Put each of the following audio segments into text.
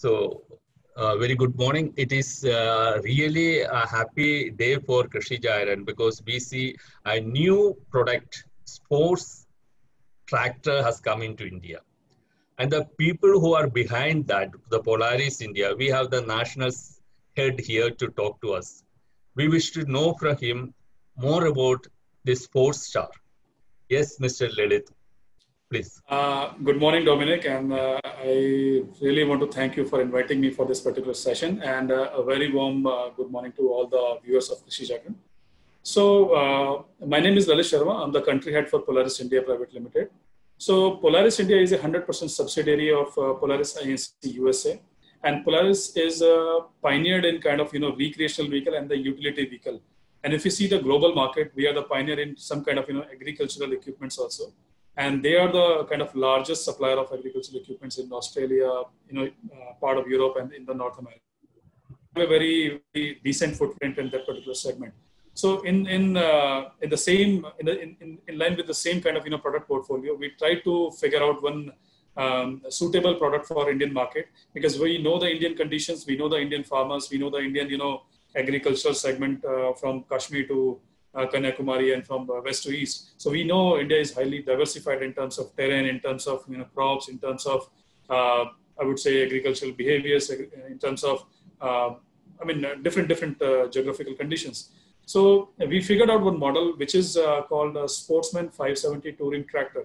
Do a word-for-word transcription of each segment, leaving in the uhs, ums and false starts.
So, uh, very good morning. It is uh, really a happy day for Kshitij Iron because we see a new product, sports tractor has come into India. And the people who are behind that, the Polaris India, we have the national head here to talk to us. We wish to know from him more about this sports star. Yes, Mister Lilith, please. Uh, good morning, Dominic, and uh, I really want to thank you for inviting me for this particular session, and uh, a very warm uh, good morning to all the viewers of Kshitij Iron. So, uh, my name is Lalit Sharma. I'm the country head for Polaris India Private Limited. So, Polaris India is a one hundred percent subsidiary of uh, Polaris I N C U S A, and Polaris is uh, pioneered in kind of, you know, recreational vehicle and the utility vehicle. And if you see the global market, we are the pioneer in some kind of, you know, agricultural equipments also. And they are the kind of largest supplier of agricultural equipments in Australia, you know, uh, part of Europe and in the North America. We have a very, very decent footprint in that particular segment. So in in uh, in the same in, the, in in line with the same kind of, you know, product portfolio, we try to figure out one um, suitable product for Indian market, because we know the Indian conditions, we know the Indian farmers, we know the Indian, you know, agricultural segment uh, from Kashmir to Uh, Kanyakumari and from uh, west to east. So we know India is highly diversified in terms of terrain, in terms of, you know, crops, in terms of uh, I would say agricultural behaviors, in terms of uh, I mean uh, different different uh, geographical conditions. So uh, we figured out one model which is uh, called a Sportsman five seventy touring tractor.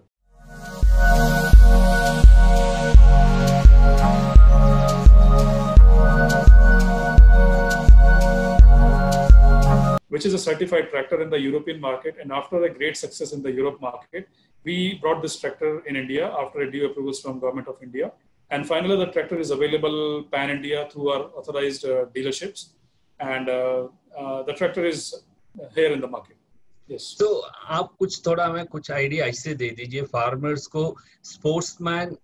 Which is a certified tractor in the European market. And after a great success in the Europe market, we brought this tractor in India after a due approvals from Government of India. And finally, the tractor is available pan-India through our authorized uh, dealerships. And uh, uh, the tractor is here in the market. Yes. So, आप कुछ थोड़ा हमें कुछ idea ऐसे दे दीजिए farmers को sportsman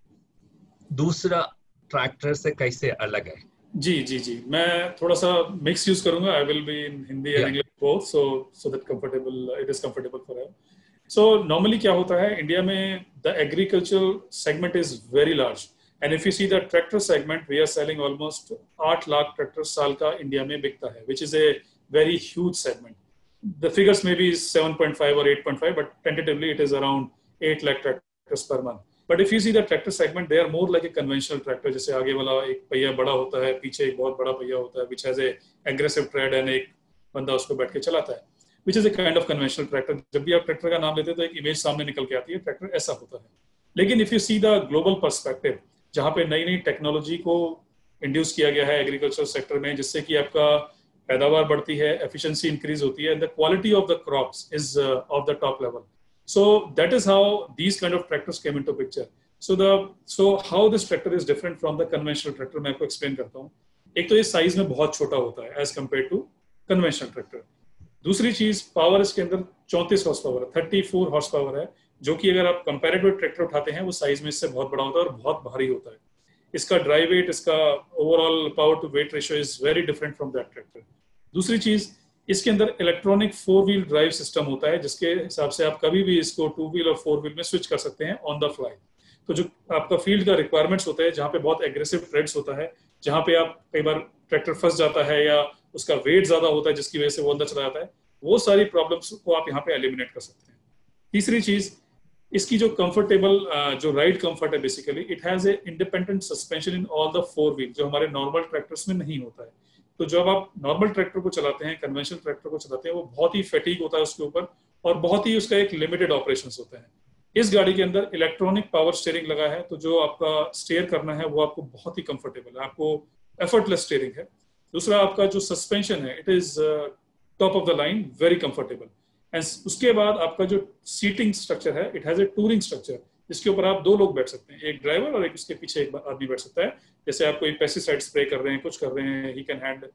दूसरा tractor से कैसे अलग है? जी जी जी मैं थोड़ा सा मिक्स यूज करूंगा. I will be in Hindi and English both, so so that comfortable it is comfortable for ever. So normally क्या होता है इंडिया में, the agricultural segment is very large, and if you see the tractor segment, we are selling almost आठ lakh tractor साल का India में बिकता है, which is a very huge segment. The figures may be seven point five और eight point five, but tentatively it is around eight lakh tractors per month. But if you see the tractor segment, they are more like a conventional tractor. जैसे आगे वाला एक पहिया बड़ा होता है, पीछे एक बहुत बड़ा पहिया होता है, which has a aggressive tread, and एक बंदा उसको बैठ के चलाता है, which is a kind of conventional tractor. जब भी आप ट्रैक्टर का नाम लेते हैं तो एक इमेज सामने निकल के आती है, ट्रैक्टर ऐसा होता है. लेकिन if you see the global perspective, जहाँ पे नई नई टेक्नोलॉजी को इंड्यूस किया गया है एग्रीकल्चर सेक्टर में, जिससे कि आपका पैदावार बढ़ती है, एफिशिएंसी इंक्रीज होती है, and the quality of the crops is uh, of the top level. So that is how these kind of tractors came into picture. So the so how this tractor is different from the conventional tractor, मैं आपको explain करता हूँ. एक तो ये size में बहुत छोटा होता है as compared to conventional tractor. दूसरी चीज, पावर इसके अंदर चौंतीस हॉर्स पावर है, चौंतीस हॉर्स पावर है, जो कि अगर आप कंपैरेटिव ट्रैक्टर उठाते हैं वो साइज में इससे बहुत बड़ा होता है और बहुत भारी होता है. इसका ड्राई वेट, इसका overall power to weight ratio is very different from that tractor. दूसरी चीज, इसके अंदर electronic four wheel drive system होता है, जिसके हिसाब से आप कभी भी इसको टू व्हील और फोर व्हील में स्विच कर सकते हैं ऑन द फ्लाई. तो जो आपका फील्ड का रिक्वायरमेंट्स होता है, जहाँ पे बहुत एग्रेसिव ट्रेड्स होता है, जहाँ पे आप कई बार ट्रैक्टर फंस जाता है या उसका वेट ज्यादा होता है जिसकी वजह से वो अंदर चला जाता है, वो सारी प्रॉब्लम्स को आप यहाँ पे एलिमिनेट कर सकते हैं. तीसरी चीज, इसकी जो कंफर्टेबल जो राइड कंफर्ट है, basically it has a independent suspension in all the four wheel, जो हमारे नॉर्मल ट्रैक्टर्स में नहीं होता है. तो जब आप नॉर्मल ट्रैक्टर को चलाते हैं, कन्वेंशनल ट्रैक्टर को चलाते हैं, वो बहुत ही फैटीग होता है उसके ऊपर और बहुत ही उसका एक लिमिटेड ऑपरेशंस होते हैं. इस गाड़ी के अंदर इलेक्ट्रॉनिक पावर स्टीयरिंग लगा है, तो जो आपका स्टेयर करना है वो आपको बहुत ही कंफर्टेबल है, आपको एफर्टलेस स्टीयरिंग है. दूसरा, आपका जो सस्पेंशन है, it is top of the line, very comfortable. And उसके बाद आपका जो सीटिंग स्ट्रक्चर है, it has a touring structure, जिसके ऊपर आप दो लोग बैठ सकते हैं, एक ड्राइवर और एक उसके पीछे एक आदमी बैठ सकता है. जैसे आप कोई पेस्टिसाइड स्प्रे कर रहे हैं, कुछ कर रहे हैं, ही कैन हैंड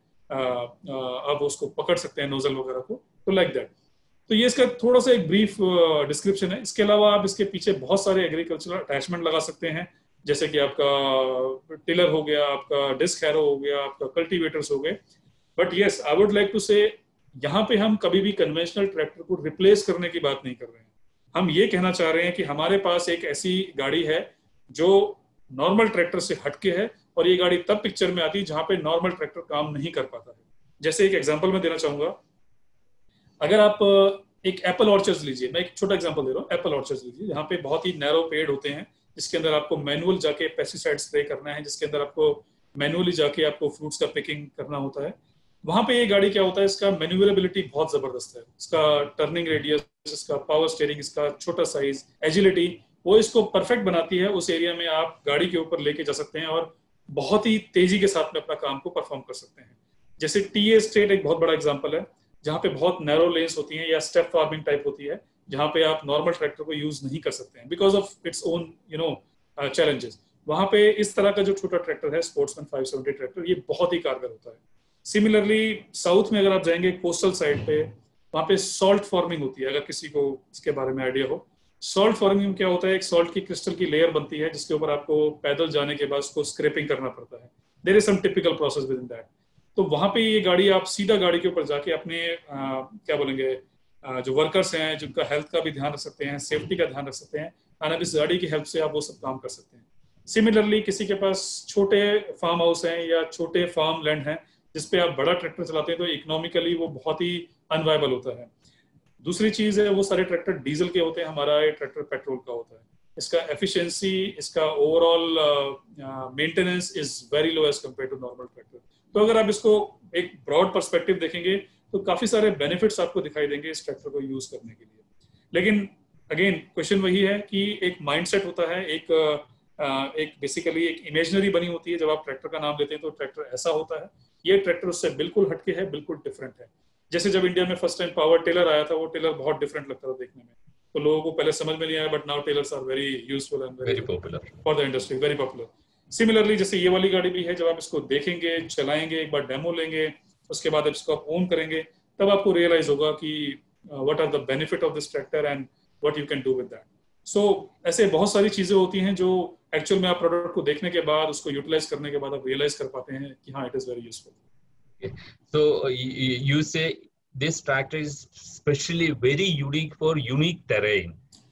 आप उसको पकड़ सकते हैं नोजल वगैरह को, तो लाइक दैट. तो ये इसका थोड़ा सा एक ब्रीफ डिस्क्रिप्शन है. इसके अलावा आप इसके पीछे बहुत सारे एग्रीकल्चरल अटैचमेंट लगा सकते हैं, जैसे कि आपका टिलर हो गया, आपका डिस्क हैरो हो गया, आपका कल्टीवेटर्स हो गए. But yes, I would like to say, यहाँ पे हम कभी भी कन्वेंशनल ट्रैक्टर को रिप्लेस करने की बात नहीं कर रहे हैं. हम ये कहना चाह रहे हैं कि हमारे पास एक ऐसी गाड़ी है जो नॉर्मल ट्रैक्टर से हटके है, और ये गाड़ी तब पिक्चर में आती है जहां पे नॉर्मल ट्रैक्टर काम नहीं कर पाता है। जैसे एक एग्जांपल मैं देना चाहूंगा, अगर आप एक एप्पल ऑर्चर्ड लीजिए, मैं एक छोटा एग्जांपल दे रहा हूँ, एप्पल ऑर्चर्ड लीजिए जहाँ पे बहुत ही नैरो पेड़ होते हैं, जिसके अंदर आपको मैनुअल जाके पेस्टिसाइड स्प्रे करना है, जिसके अंदर आपको मैनुअली जाके आपको फ्रूट्स का पिकिंग करना होता है। वहां पे ये गाड़ी क्या होता है, इसका मैन्यूवरेबिलिटी बहुत जबरदस्त है, इसका टर्निंग रेडियस, इसका पावर स्टीयरिंग, इसका छोटा साइज, एजिलिटी, वो इसको परफेक्ट बनाती है। उस एरिया में आप गाड़ी के ऊपर लेके जा सकते हैं और बहुत ही तेजी के साथ में अपना काम को परफॉर्म कर सकते हैं। जैसे टी एस्टेट एक बहुत बड़ा एग्जांपल है, जहाँ पे बहुत नैरो लेन्स होती हैं या स्टेप फार्मिंग टाइप होती है, जहाँ पे आप नॉर्मल ट्रैक्टर को यूज नहीं कर सकते हैं because of its own you know challenges. वहां पे इस तरह का जो छोटा ट्रैक्टर है, स्पोर्ट्समैन फाइव सेवेंटी ट्रैक्टर, ये बहुत ही कारगर होता है। सिमिलरली साउथ में अगर आप जाएंगे कोस्टल साइड पे, वहाँ पे सॉल्ट फार्मिंग होती है, अगर किसी को इसके बारे में आइडिया हो। सॉल्ट फार्मिंग में क्या होता है, एक सॉल्ट की क्रिस्टल की लेयर बनती है जिसके ऊपर आपको पैदल जाने के बाद उसको स्क्रैपिंग करना पड़ता है। There is some typical process within that. तो वहां पे ये गाड़ी आप सीधा गाड़ी के ऊपर जाके अपने आ, क्या बोलेंगे आ, जो वर्कर्स हैं जिनका हेल्थ का भी ध्यान रख सकते हैं, सेफ्टी का ध्यान रख सकते हैं, और अब इस गाड़ी की हेल्प से आप वो सब काम कर सकते हैं। सिमिलरली किसी के पास छोटे फार्म हाउस हैं या छोटे फार्म लैंड हैं जिसपे आप बड़ा ट्रैक्टर चलाते हैं, तो इकोनॉमिकली वो बहुत ही अनवायबल होता है। दूसरी चीज है, वो सारे ट्रैक्टर डीजल के होते हैं, हमारा ये ट्रैक्टर पेट्रोल का होता है। इसका एफिशिएंसी, इसका overall maintenance is very low as compare to normal tractor. तो अगर आप इसको एक ब्रॉड पर्सपेक्टिव देखेंगे तो काफी सारे बेनिफिट्स आपको दिखाई देंगे इस ट्रैक्टर को यूज करने के लिए। लेकिन अगेन क्वेश्चन वही है कि एक माइंडसेट होता है, एक uh, एक बेसिकली एक इमेजिनरी बनी होती है। जब आप ट्रैक्टर का नाम लेते हैं तो ट्रैक्टर ऐसा होता है, ये ट्रैक्टर उससे बिल्कुल हटके है, बिल्कुल डिफरेंट है। जैसे जब इंडिया में फर्स्ट टाइम पावर टेलर आया था, वो टेलर बहुत डिफरेंट लगता था देखने में, तो लोगों को पहले समझ में नहीं आया, but now trailers are very useful and very popular for the industry, very popular. Similarly जैसे ये वाली गाड़ी भी है, जब आप इसको देखेंगे, चलाएंगे, एक बार डेमो लेंगे, उसके बाद इसको आप ओन करेंगे, तब आपको रियलाइज होगा कि what are the benefit of this tractor and what you can do with that. So ऐसे बहुत सारी चीजें होती हैं जो एक्चुअल में आप प्रोडक्ट को देखने के बाद, उसको यूटिलाइज करने के बाद आप रियलाइज कर पाते हैं कि हाँ, it is very useful. So you say this tractor is specially very unique for unique terrain.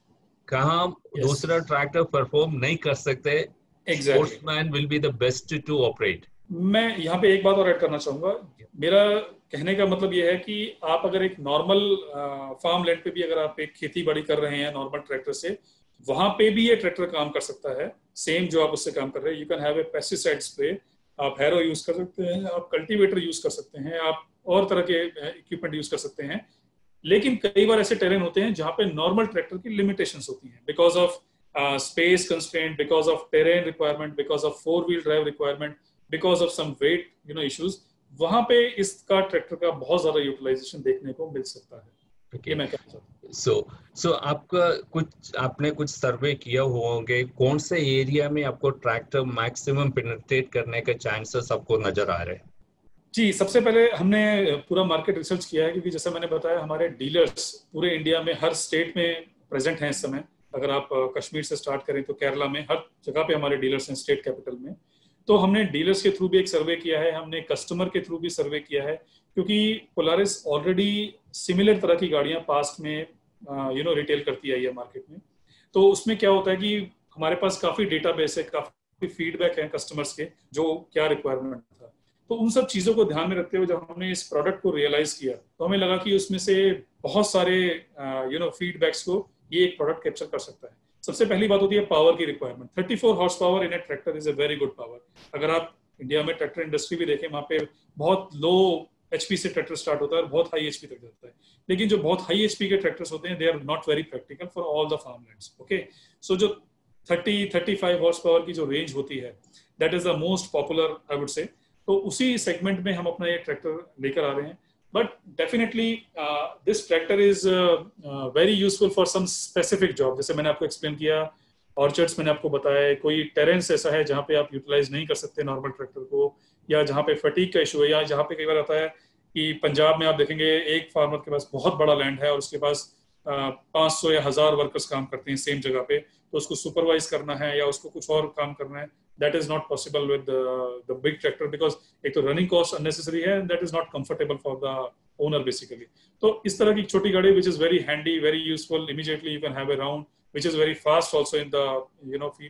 कहाँ yes. दूसरा ट्रैक्टर परफॉर्म नहीं कर सकते, Sportsman will be the best to operate. मैं यहाँ पे एक बात और ऐड करना चाहूंगा। मेरा कहने का मतलब ये है कि आप अगर एक नॉर्मल फार्म लैंड पे भी अगर आप एक खेती बाड़ी कर रहे हैं नॉर्मल ट्रैक्टर से, वहां पे भी ये ट्रैक्टर काम कर सकता है, सेम जो आप उससे काम कर रहे हैं। You can have a pesticide spray, आप हैरो यूज कर सकते हैं, आप कल्टीवेटर यूज कर सकते हैं, आप और तरह के इक्विपमेंट यूज कर सकते हैं। लेकिन कई बार ऐसे टेरेन होते हैं जहां पे नॉर्मल ट्रैक्टर की लिमिटेशंस होती हैं, because of space constraint, because of terrain requirement, because of four wheel drive requirement, because of some weight you know issues. वहां पे इसका ट्रैक्टर का बहुत ज्यादा यूटिलाइजेशन देखने को मिल सकता है। Okay. मैं क्या कहता सो सो आपका कुछ आपने कुछ सर्वे किया हुआ होंगे, कौन से एरिया में आपको ट्रैक्टर मैक्सिमम पेनिट्रेट करने के चांसेस आपको नजर आ रहे हैं? जी, सबसे पहले हमने पूरा मार्केट रिसर्च किया है, क्योंकि जैसा मैंने बताया हमारे डीलर्स पूरे इंडिया में हर स्टेट में प्रेजेंट हैं इस समय। अगर आप कश्मीर से स्टार्ट करें तो केरला में हर जगह पे हमारे डीलर्स हैं, स्टेट कैपिटल में। तो हमने डीलर्स के थ्रू भी एक सर्वे किया है, हमने कस्टमर के थ्रू भी सर्वे किया है, क्योंकि पोलारिस ऑलरेडी सिमिलर तरह की गाड़ियां पास्ट में यू नो रिटेल करती आई है मार्केट में। तो उसमें क्या होता है कि हमारे पास काफी डेटाबेस है, काफी फीडबैक है कस्टमर्स के, जो क्या रिक्वायरमेंट था। तो उन सब चीजों को ध्यान में रखते हुए जब हमने इस प्रोडक्ट को रियलाइज किया, तो हमें लगा कि उसमें से बहुत सारे यू नो फीडबैक्स को ये एक प्रोडक्ट कैप्चर कर सकता है। सबसे पहली बात होती है पावर की requirement. Thirty four horse power in a tractor is a very good power. अगर आप इंडिया में ट्रैक्टर इंडस्ट्री भी देखें, वहां पे बहुत लो एचपी से ट्रैक्टर स्टार्ट होता है और बहुत हाई एचपी तक जाता है। लेकिन जो बहुत हाई एचपी के ट्रैक्टर्स होते हैं, they are not very practical for all the farmlands. Okay, so जो thirty thirty five horse power की जो रेंज होती है, that is the most popular I would say. तो उसी सेगमेंट में हम अपना ये ट्रैक्टर लेकर आ रहे हैं। But definitely this tractor is very useful for some specific job. जैसे मैंने आपको एक्सप्लेन किया, ऑर्चर्ड्स मैंने आपको बताया, कोई टेरेंस ऐसा है जहाँ पे आप यूटिलाइज नहीं कर सकते नॉर्मल ट्रैक्टर को, या जहाँ पे फटीग का इशू है, या जहाँ पे कई बार आता है कि पंजाब में आप देखेंगे एक फार्मर के पास बहुत बड़ा लैंड है और उसके पास पाँच सौ या हजार वर्कर्स काम करते हैं सेम जगह पे, तो उसको सुपरवाइज करना है या उसको कुछ और काम करना है, that is not possible with the big tractor, because एक तो रनिंग कॉस्ट अननेसेसरी है, that is not comfortable for the owner basically. तो इस तरह की छोटी गाड़ी which is very handy, very useful, immediately you can have a round, which is very fast also in the you know field.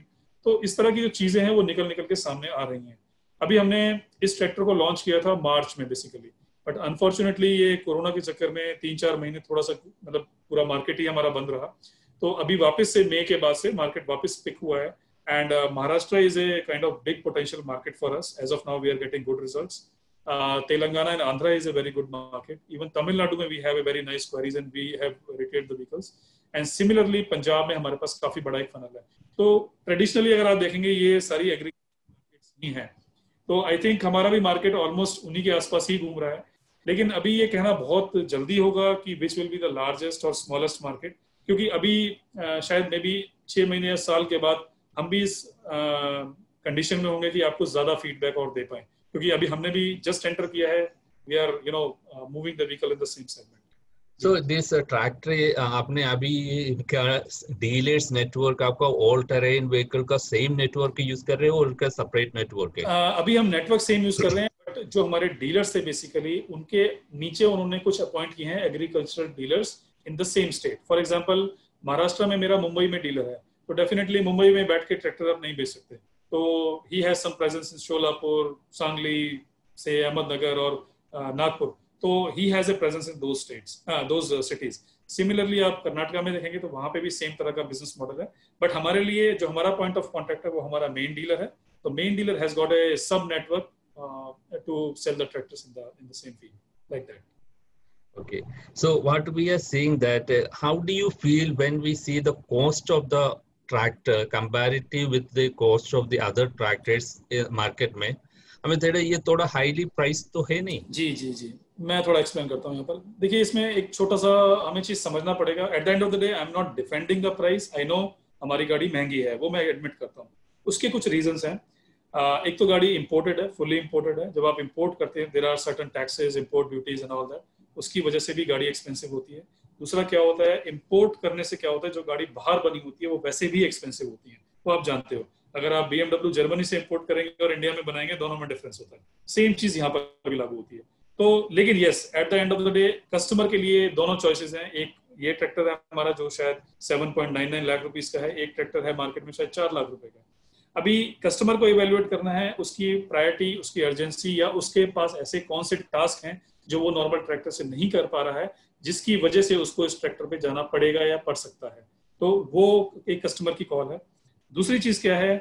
तो इस तरह की जो चीजें हैं वो निकल निकल के सामने आ रही हैं। अभी हमने इस ट्रैक्टर को लॉन्च किया था मार्च में बेसिकली, बट अनफॉर्चुनेटली ये कोरोना के चक्कर में तीन चार महीने थोड़ा सा मतलब पूरा मार्केट ही हमारा बंद रहा। तो अभी वापस से मई के बाद से मार्केट वापस पिक हुआ है, and Maharashtra is a kind of big potential market for us. As of now we are getting good results. Telangana and Andhra is a very good market. Even Tamil Nadu में we have a very nice queries and we have retailed the vehicles. And similarly Punjab में हमारे पास काफी बड़ा एक funnel है। तो traditionally अगर आप देखेंगे ये सारी एग्रीकल्चर ही है, तो आई थिंक हमारा भी मार्केट ऑलमोस्ट उन्हीं के आसपास ही घूम रहा है। लेकिन अभी ये कहना बहुत जल्दी होगा कि which will be the largest और स्मॉलेस्ट मार्केट, क्योंकि अभी uh, शायद मे बी छह महीने या साल के बाद हम भी इस कंडीशन uh, में होंगे कि आपको ज्यादा फीडबैक और दे पाए, क्योंकि अभी हमने भी जस्ट एंटर किया है। We are you know moving the vehicle in the same segment. So this tractor आपने अभी इनका डीलर्स नेटवर्क आपका ऑल टेरेन व्हीकल का सेम नेटवर्क यूज कर रहे हो और उनका सेपरेट नेटवर्क है? uh, अभी हम नेटवर्क सेम यूज कर रहे हैं, बट जो हमारे डीलर्स थे बेसिकली उनके नीचे उन्होंने कुछ अपॉइंट किए हैं agricultural dealers in the same state. For example Maharashtra में मेरा मुंबई में डीलर है, तो डेफिनेटली मुंबई में बैठ के ट्रैक्टर आप नहीं बेच सकते। तो he has some presence in Sholapur, Sangli से अहमदनगर और uh, नागपुर, तो he has a presence in those states, those cities. Similarly आप कर्नाटका में देखेंगे तो वहां पे भी सेम तरह का बिजनेस मॉडल है, बट हमारे लिए जो हमारा पॉइंट ऑफ कॉन्टेक्ट है वो हमारा मेन डीलर है। तो main dealer has got a sub network to sell the tractors in the in the same field like that. Okay, so what we are seeing that uh, how do you feel when we see the cost of the tractor comparative with the cost of the other tractors uh, market में? हमें थोड़ा ये थोड़ा highly price तो है नहीं? जी जी जी मैं थोड़ा एक्सप्लेन करता हूँ यहाँ पर। देखिए इसमें एक छोटा सा हमें चीज समझना पड़ेगा। At the end of the day I am not defending the price, I know हमारी गाड़ी महंगी है, वो मैं एडमिट करता हूँ। उसके कुछ रीजंस हैं। uh, एक तो गाड़ी इंपोर्टेड है, फुली इंपोर्टेड है। जब आप इंपोर्ट करते हैं there are certain taxes, import duties and all that, उसकी वजह से भी गाड़ी एक्सपेंसिव होती है। दूसरा क्या होता है, इंपोर्ट करने से क्या होता है, जो गाड़ी बाहर बनी होती है वो वैसे भी एक्सपेंसिव होती है, वो आप जानते हो। अगर आप बीएमडब्ल्यू जर्मनी से इंपोर्ट करेंगे और इंडिया में बनाएंगे, दोनों में डिफरेंस होता है। सेम चीज यहाँ पर भी लागू होती है। तो लेकिन yes, at the end of the day customer के लिए दोनों चॉइसेस हैं। एक ये ट्रैक्टर है हमारा जो शायद सात पॉइंट नौ नौ लाख रुपीस का है, एक ट्रैक्टर है मार्केट में शायद चार लाख रुपए का। अभी कस्टमर को इवेल्युएट करना है उसकी प्रायोरिटी, उसकी अर्जेंसी, या उसके पास ऐसे कौन से टास्क हैं जो वो नॉर्मल ट्रैक्टर से नहीं कर पा रहा है, जिसकी वजह से उसको इस ट्रैक्टर पे जाना पड़ेगा या पड़ सकता है। तो वो एक कस्टमर की कॉल है। दूसरी चीज क्या है,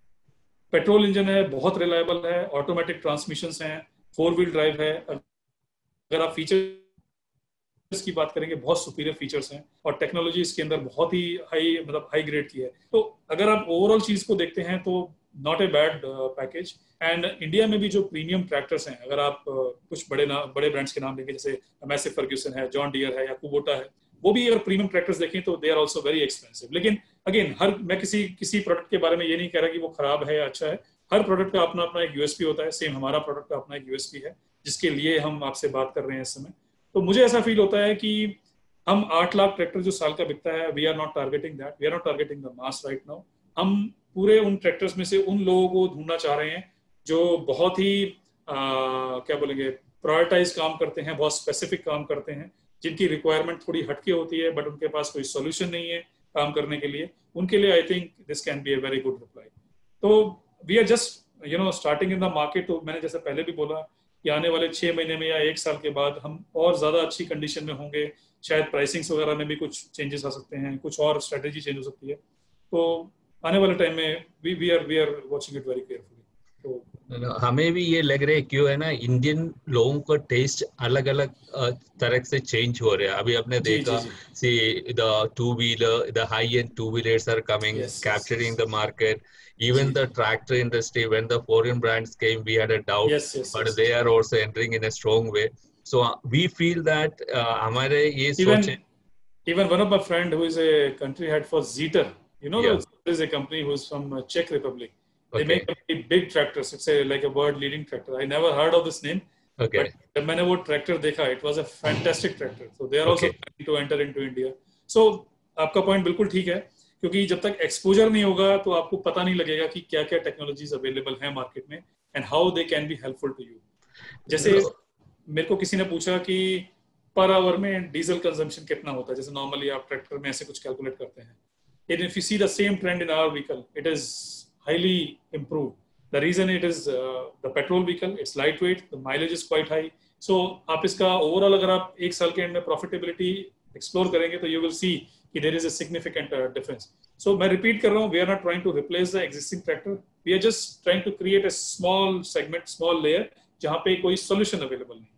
पेट्रोल इंजन है, बहुत रिलायबल है, ऑटोमेटिक ट्रांसमिशंस हैं, फोर व्हील ड्राइव है। अगर आप फीचर्स की बात करेंगे बहुत सुपीरियर फीचर्स हैं, और टेक्नोलॉजी इसके अंदर बहुत ही हाई मतलब हाई ग्रेड की है। तो अगर आप ओवरऑल चीज को देखते हैं तो not a bad package. And India में भी जो प्रीमियम ट्रैक्टर्स हैं, अगर आप uh, कुछ बड़े ना बड़े ब्रांड्स के नाम लेंगे, जैसे मैसिव फर्ग्यूसन है, जॉन डियर है या कुबोटा है, वो भी अगर प्रीमियम ट्रैक्टर्स देखें तो they are also very expensive. लेकिन अगेन हर मैं किसी किसी प्रोडक्ट के बारे में ये नहीं कह रहा कि वो खराब है या अच्छा है। हर प्रोडक्ट का अपना अपना एक यूएसपी होता है। सेम हमारा प्रोडक्ट का अपना एक यूएसपी है जिसके लिए हम आपसे बात कर रहे हैं इस समय। तो मुझे ऐसा फील होता है कि हम आठ लाख ट्रैक्टर जो साल का बिकता है, we are not targeting that, we are not targeting the mass right now. हम पूरे उन ट्रैक्टर्स में से उन लोगों को ढूंढना चाह रहे हैं जो बहुत ही आ, क्या बोलेंगे प्रायोरिटाइज काम करते हैं, बहुत स्पेसिफिक काम करते हैं, जिनकी रिक्वायरमेंट थोड़ी हटके होती है बट उनके पास कोई सॉल्यूशन नहीं है काम करने के लिए। उनके लिए I think this can be a very good reply. तो we are just you know starting in the market. तो मैंने जैसे पहले भी बोला कि आने वाले छह महीने में या एक साल के बाद हम और ज्यादा अच्छी कंडीशन में होंगे। शायद प्राइसिंग्स वगैरह में भी कुछ चेंजेस आ सकते हैं, कुछ और स्ट्रेटेजी चेंज हो सकती है। तो आने वाले टाइम में we we are we are watching it very carefully. तो हमें भी ये लग रहा है क्यों है ना, इंडियन लोगों का टेस्ट अलग अलग तरह से चेंज हो रहा है। अभी आपने देखा see the two wheeler, the high end two wheelers are coming, capturing the market. Even the tractor industry, when the foreign brands came, we had a doubt, yes, yes, but yes. they are also entering in a strong way. So uh, we feel that uh, हमारे ये even सोच even one of my friend who is a country head for Zetor, you know, yeah. there is a company who is from uh, Czech Republic. They okay. make a big tractors. It's a like a world leading tractor. I never heard of this name. Okay. But जब मैंने वो tractor देखा, it was a fantastic tractor. So they are also okay. trying to enter into India. So आपका point बिल्कुल ठीक है, क्योंकि जब तक एक्सपोजर नहीं होगा तो आपको पता नहीं लगेगा कि क्या क्या टेक्नोलॉजीज अवेलेबल हैं मार्केट में and how they can be helpful to you. जैसे no. मेरे को किसी ने पूछा कि पर आवर में डीजल कंजम्पशन कितना होता है, जैसे नॉर्मली आप ट्रैक्टर में ऐसे कुछ कैलकुलेट करते हैं। If you see the same trend in our vehicle, it is highly improved. The reason it is uh, the petrol vehicle, it's lightweight, the mileage is quite high. So आप इसका overall अगर आप एक साल के end में profitability explore करेंगे तो you will see कि there is a significant uh, difference. So मैं repeat कर रहा हूँ, we are not trying to replace the existing tractor. We are just trying to create a small segment, small layer जहाँ पे कोई solution available नहीं.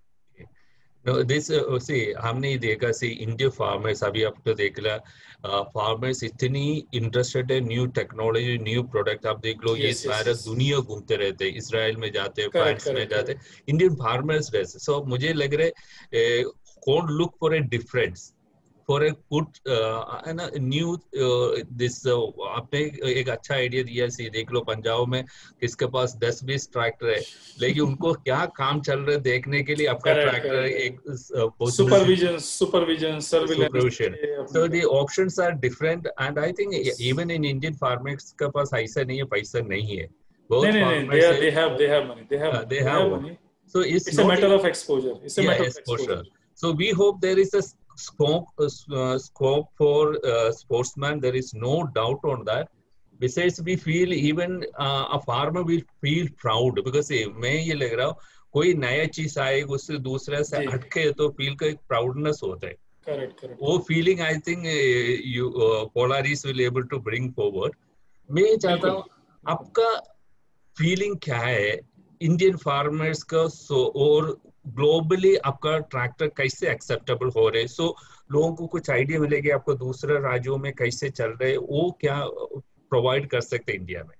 No, this uh, see हमने ये देखा सी इंडियन फार्मर्स अभी आप तो देख ला फार्मर्स इतनी इंटरेस्टेड है न्यू टेक्नोलॉजी न्यू प्रोडक्ट आप देख लो yes, ये yes, सारा yes. दुनिया घूमते रहते हैं इसराइल में जाते हैं फ्रांस में जाते हैं इंडियन फार्मर्स वैसे सो मुझे लग रहे कौन look for a difference for a good है ना न्यू दिस आपने एक अच्छा आइडिया दिया सी देख लो पंजाब में किसके पास दस बीस ट्रैक्टर है लेकिन उनको क्या काम चल रहा है देखने के लिए आपका ट्रैक्टर एक supervision supervision surveillance so the options are different and I think even in Indian farmers का पास ऐसा नहीं है पैसा नहीं है बहुत farmers they, they have they have money they have uh, they have money so it's, it's a matter of exposure it's a yeah, matter of exposure. exposure so we hope there is a scope uh, scope for uh, sportsman there is no doubt on that besides we feel even uh, a farmer will feel proud because मैं ये लग रहा हूँ कोई नया चीज आए उससे दूसरे से हटके तो फील का एक प्राउडनेस होता है correct correct वो feeling I think you Polaris will able to bring forward मैं चाहता हूँ आपका फीलिंग क्या है इंडियन फार्मर्स का सो और ग्लोबली आपका ट्रैक्टर कैसे एक्सेप्टेबल हो रहे सो so, लोगों को कुछ आइडिया मिलेगी आपको दूसरे राज्यों में कैसे चल रहे वो क्या प्रोवाइड कर सकते इंडिया में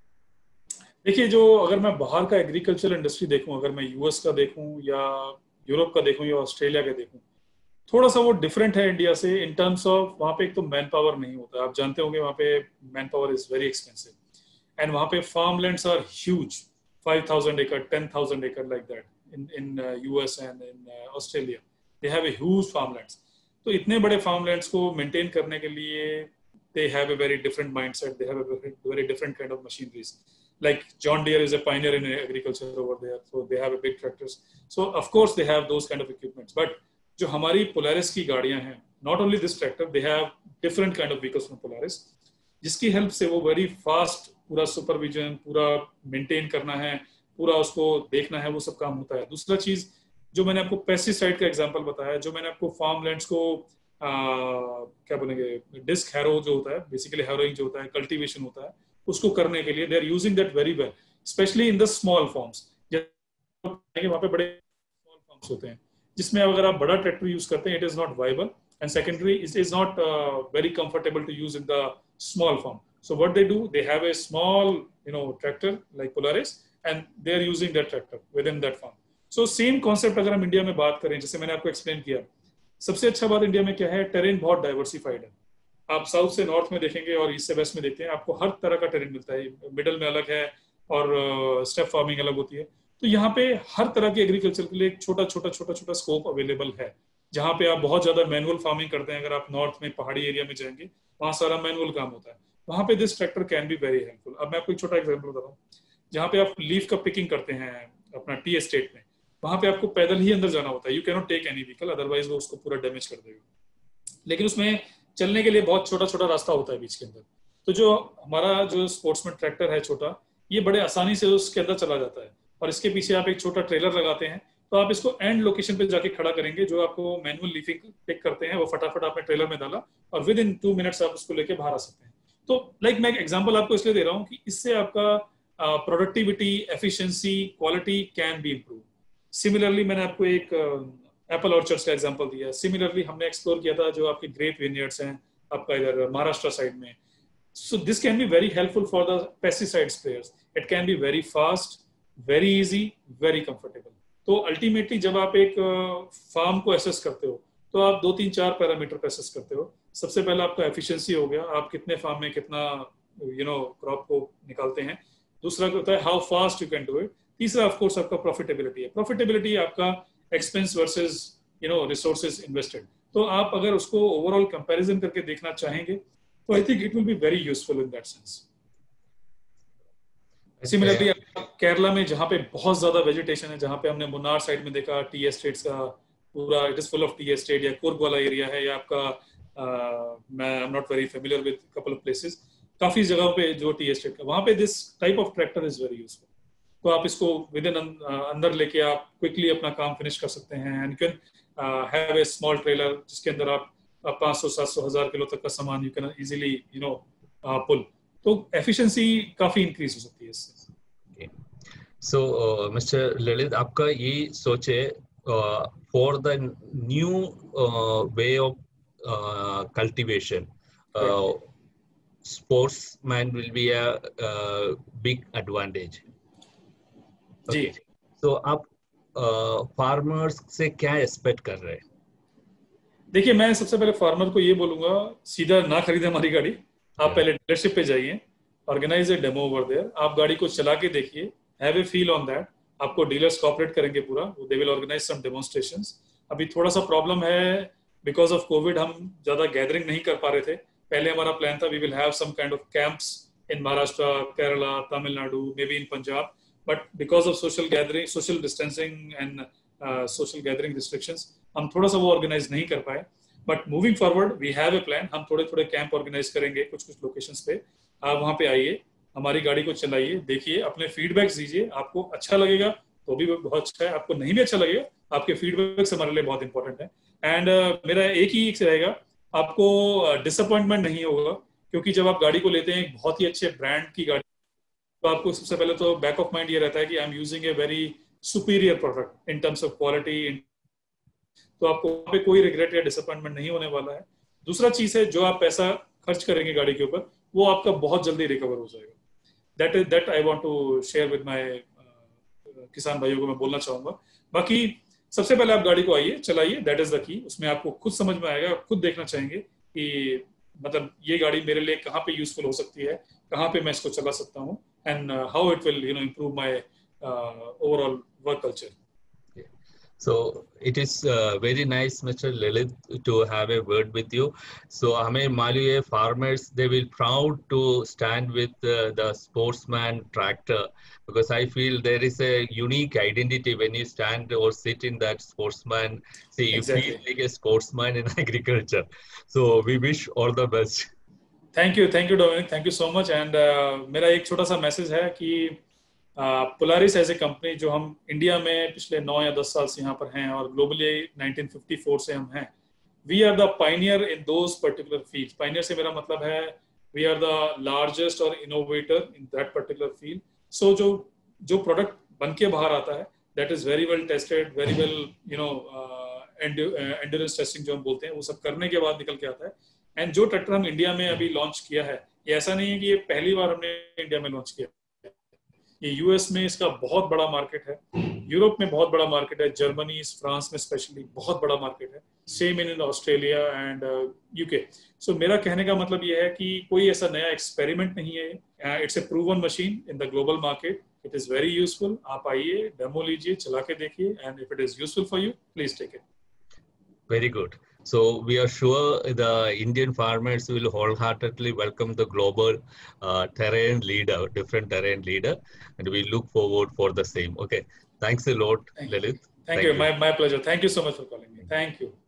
देखिए जो अगर मैं बाहर का एग्रीकल्चर इंडस्ट्री देखूं अगर मैं यूएस का देखूं या यूरोप का देखूं या ऑस्ट्रेलिया का देखूं थोड़ा सा वो डिफरेंट है इंडिया से इन टर्म्स ऑफ वहाँ पे एक तो मैन पावर नहीं होता आप जानते होंगे वहाँ पे man power is very expensive and वहाँ पे farm lands are huge five thousand acre ten thousand acre like that in in uh, U S and in uh, Australia they have a huge farmlands तो इतने बड़े farmlands को maintain करने के लिए they have a very different mindset they have a very, very different kind of machineries like John Deere is a pioneer in agriculture over there so they have a big tractors so of course they have those kind of equipments but जो हमारी Polaris की गाड़ियां हैं not only this tractor they have different kind of vehicles from Polaris जिसकी help से वो very fast पूरा supervision पूरा मेंटेन करना है पूरा उसको देखना है वो सब काम होता है दूसरा चीज जो मैंने आपको पेस्टिसाइड का एग्जांपल बताया जो मैंने आपको फार्म लैंड्स को आ, क्या बोलेंगे डिस्क हैरो जो होता है बेसिकली हैरोइंग जो होता है कल्टीवेशन होता है उसको करने के लिए they are using that very well specially in the small farms वहाँ पे बड़े स्मॉल फार्म्स होते हैं जिसमें अगर आप बड़ा ट्रैक्टर यूज करते हैं it is not viable and secondary it is not very comfortable to use in the small farm So what they do, they have a small, you know, tractor like Polaris, and they are using that tractor within that farm. So same concept अगर हम India में बात करें, जैसे मैंने आपको explain किया, सबसे अच्छा बात इंडिया में क्या है, टेरेन बहुत डाइवर्सिफाइड है. आप साउथ से नॉर्थ में देखेंगे और ईस्ट से वेस्ट में देखते हैं, आपको हर तरह का टेरेन मिलता है. मिडल में अलग है और स्टेप फार्मिंग अलग होती है. तो यहाँ पे हर तरह के एग्रीकल्चर के लिए एक छोटा छोटा छोटा छोटा स्कोप अवेलेबल है. जहाँ पे आप बहुत ज्यादा मैनुअल फार्मिंग करते हैं, अगर आप नॉर्थ में पहाड़ी एरिया में जाएंगे, वहाँ सारा मैनुअल काम होता है. वहाँ पे this tractor can be very helpful. अब मैं आपको एक छोटा एग्जांपल बताता हूँ. जहाँ पे आप लीफ का पिकिंग करते हैं अपना टी एस्टेट में, वहाँ पे आपको पैदल ही अंदर जाना होता है. You can not take any vehicle, otherwise वो उसको पूरा डैमेज कर देगा. लेकिन उसमें चलने के लिए बहुत छोटा छोटा रास्ता होता है बीच के अंदर. तो जो हमारा जो स्पोर्ट्समैन ट्रैक्टर है छोटा, ये बड़े आसानी से उसके अंदर चला जाता है. और इसके पीछे आप एक छोटा ट्रेलर लगाते हैं, तो आप इसको एंड लोकेशन पे जाके खड़ा करेंगे. जो आपको मैनुअल लीफिंग पिक करते हैं वो फटाफट आपने ट्रेलर में डाला और विद इन टू मिनट्स आप उसको लेके बाहर आ सकते हैं. तो लाइक मैं एक एग्जांपल आपको इसलिए दे रहा हूँ कि इससे आपका productivity, efficiency, quality can be improve. Similarly मैंने आपको एक एप्पल ऑर्चर्ड्स का एग्जांपल दिया. सिमिलरली हमने एक्सप्लोर किया था जो आपके ग्रेप विनयर्ड्स हैं आपका इधर महाराष्ट्र साइड में. So this can be very helpful for the pesticide sprayers. It can be very fast, very easy, very comfortable. तो अल्टीमेटली जब आप एक फार्म को एसेस करते हो तो आप दो तीन चार पैरामीटर पे एसेस करते हो. सबसे पहला आपका एफिशिएंसी हो गया, आप कितने फार्म में कितना यू नो क्रॉप को निकालते हैं. दूसरा होता है how fast you can do it. तीसरा ऑफ कोर्स आपका प्रॉफिटेबिलिटी है. प्रॉफिटेबिलिटी आपका expense versus you know resources invested. तो आप अगर उसको ओवरऑल कंपैरिजन करके देखना चाहेंगे तो I think it will be very useful in that sense. Similarly Kerala में जहाँ पे बहुत ज्यादा वेजिटेशन है, जहाँ पे हमने मुन्नार साइड में देखा टी एस्टेट्स का पूरा it is full of tea estate, या कुर्ग वाला एरिया है, या आपका Uh, मैं I am not very familiar with couple of places. काफी जगहों पे जो टी एस्टेट का, वहां पे this type of tractor is very useful. तो आप इसको विद इन अंदर लेके आप क्विकली अपना काम फिनिश कर सकते हैं, and you can have a small trailer जिसके अंदर आप पाँच सौ सात सौ हजार किलो तक का सामान you can easily you know pull. तो एफिशिएंसी काफी इंक्रीज हो सकती है इससे। सो मिस्टर ललित, आपका ये सोच है for the new way of cultivation, sportsman will be a uh, big advantage. जी। okay. So आप फार्मर्स uh, से क्या एक्सपेक्ट कर रहे हैं? देखिए, मैं सबसे पहले फार्मर को ये बोलूंगा, सीधा ना खरीदे हमारी गाड़ी, आप पहले डीलरशिप पे जाइए, organise a demo over there, आप गाड़ी को चला के देखिए, have a feel on that. आपको डीलर्स कोऑपरेट करेंगे पूरा, they will organise some demonstrations. अभी थोड़ा सा प्रॉब्लम है बिकॉज ऑफ कोविड, हम ज्यादा गैदरिंग नहीं कर पा रहे थे। पहले हमारा प्लान था we will have some kind of camps in Maharashtra, Kerala, Tamil Nadu, maybe in Punjab, but because of social gathering, social distancing and social gathering restrictions, हम थोड़ा सा वो ऑर्गेनाइज नहीं कर पाए। But moving forward we have a plan, हम थोड़े थोड़े कैंप ऑर्गेनाइज करेंगे कुछ कुछ लोकेशंस पे। आप वहाँ पे आइए, हमारी गाड़ी को चलाइए, देखिए, अपने फीडबैक्स दीजिए। आपको अच्छा लगेगा तो भी बहुत अच्छा है, आपको नहीं भी अच्छा लगेगा, आपके फीडबैक्स हमारे लिए बहुत इंपॉर्टेंट है। एंड uh, मेरा एक ही एक रहेगा, आपको डिसअपॉइंटमेंट नहीं होगा, क्योंकि जब आप गाड़ी को लेते हैं एक बहुत ही अच्छे ब्रांड की गाड़ी, तो आपको सबसे पहले तो बैक ऑफ माइंड ये रहता है कि I am using a very superior product in terms of quality, तो आपको वहाँ पे कोई रिग्रेट या डिसअपॉइंटमेंट नहीं होने वाला है। दूसरा चीज है, जो आप पैसा खर्च करेंगे गाड़ी के ऊपर, वो आपका बहुत जल्दी रिकवर हो जाएगा। That is that I want to share with my किसान भाइयों को मैं बोलना चाहूंगा। बाकी सबसे पहले आप गाड़ी को आइए, चलाइए, दैट इज द की। उसमें आपको खुद समझ में आएगा, खुद देखना चाहेंगे कि मतलब ये गाड़ी मेरे लिए कहाँ पे यूजफुल हो सकती है, कहाँ पे मैं इसको चला सकता हूँ, and how it will you know improve my overall work culture. So it is uh, very nice, Mister Lilith, to have a word with you. So हमें मालूम है farmers they will proud to stand with uh, the sportsman tractor, because I feel there is a unique identity when you stand or sit in that sportsman. See, you exactly. feel like a sportsman in agriculture. So we wish all the best. Thank you, thank you, Dominic. Thank you so much. And uh, मेरा एक छोटा सा message है कि Polaris as a company, जो हम India में पिछले नौ या दस साल से यहाँ पर हैं और ग्लोबली नाइनटीन फिफ्टी फोर से हम हैं, we are the pioneer in those particular field. Pioneer से मेरा मतलब है वी आर द लार्जेस्ट और innovator in that particular field. So जो जो प्रोडक्ट बन के बाहर आता है, that is very well tested, very well you know endurance testing जो हम बोलते हैं, वो सब करने के बाद निकल के आता है। एंड जो ट्रैक्टर हम इंडिया में अभी लॉन्च किया है, ये ऐसा नहीं है कि ये पहली बार हमने इंडिया में लॉन्च किया, ये यूएस में इसका बहुत बड़ा मार्केट है, यूरोप में बहुत बड़ा मार्केट है, जर्मनी, फ्रांस में स्पेशली बहुत बड़ा मार्केट है, same in Australia and UK. So मेरा कहने का मतलब ये है कि कोई ऐसा नया एक्सपेरिमेंट नहीं है, it's a proven machine in the global market, it is very useful. आप आइए, डेमो लीजिए, चला के देखिए, and if it is useful for you, please take it. Very good. So we are sure the Indian farmers will wholeheartedly welcome the global uh, terrain leader, different terrain leader, and we look forward for the same. Okay. Thanks a lot, Thank Lilith. Thank, Thank you. you. My, my pleasure. Thank you so much for calling me. Thank you.